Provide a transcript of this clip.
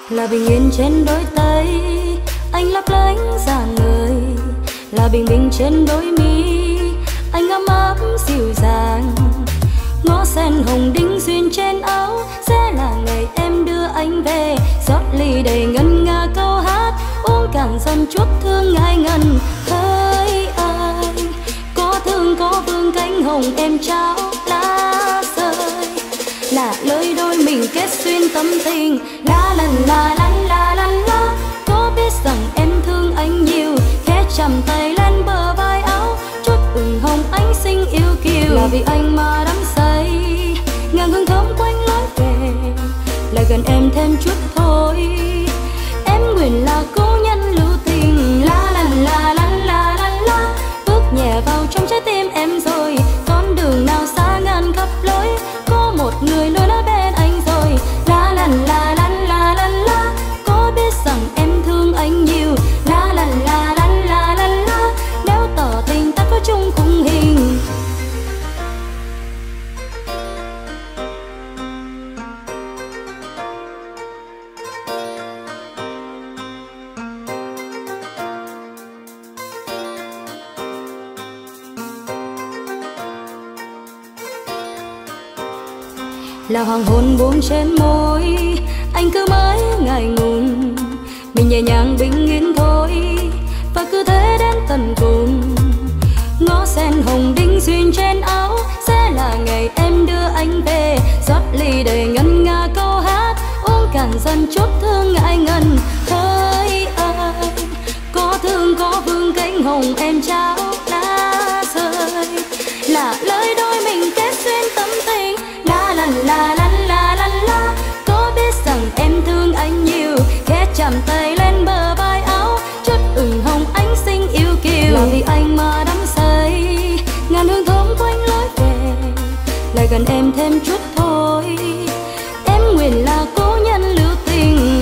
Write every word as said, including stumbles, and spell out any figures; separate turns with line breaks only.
là bình yên trên đôi tay anh lấp lánh rạng ngời, là bình minh trên đôi mi anh ấm áp dịu dàng. Ngõ sen hồng đính duyên trên áo sẽ là ngày em đưa anh về, rót ly đầy ngân nga câu hát uống càng dần chút thương ngại ngần. Hỡi anh có thương có vương cánh hồng em trao lá rơi, là lời đôi mình kết duyên tâm tình. La la la la la la la, có biết rằng em thương anh nhiều, khẽ chạm tay lên bờ vai áo chút ửng hồng ánh xinh yêu kiều. Là vì anh mà đắm say ngàn hương thơm quanh lối về, lại gần em thêm chút thôi em nguyện là cố nhân lưu tình. La la la la la la la, bước nhẹ vào trong trái tim em rồi, con đường nào xa ngàn khắp lối có một người luôn ở bên anh rồi. La la la la la la la, có biết rằng em thương anh nhiều. La la la la la la la, nếu tỏ tình ta có chung khung hình. Là hoàng hôn buông trên môi anh cứ mãi ngại ngùng, mình nhẹ nhàng bình yên thôi và cứ thế đến tận cùng. Ngõ sen hồng đính duyên trên áo sẽ là ngày em đưa anh về, rót ly đầy ngân nga câu hát uống càng dần chút thương ngại ngần. Hỡi anh có thương có vương cánh hồng em trao lá rơi, là lời đôi mình kết duyên tâm tình. La la la la la la la, có biết rằng em thương anh nhiều, khẽ chạm tay lên bờ vai áo chút ửng hồng ánh xinh yêu kiều. Là vì anh mà đắm say ngàn hương thơm quanh lối về, lại gần em thêm chút thôi em nguyện là cố nhân lưu tình.